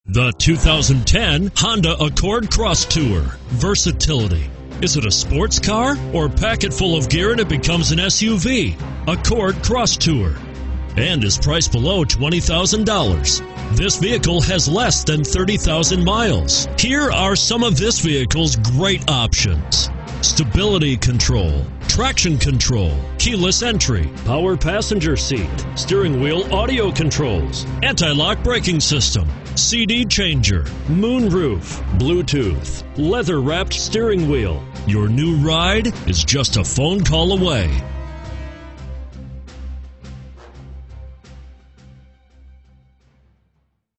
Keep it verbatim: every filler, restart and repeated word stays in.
The two thousand ten Honda Accord Crosstour. Versatility. Is it a sports car or pack it full of gear and it becomes an S U V? Accord Crosstour. And is priced below twenty thousand dollars. This vehicle has less than thirty thousand miles. Here are some of this vehicle's great options: stability control, traction control, keyless entry, power passenger seat, steering wheel audio controls, anti-lock braking system, C D changer, moonroof, Bluetooth, leather-wrapped steering wheel. Your new ride is just a phone call away.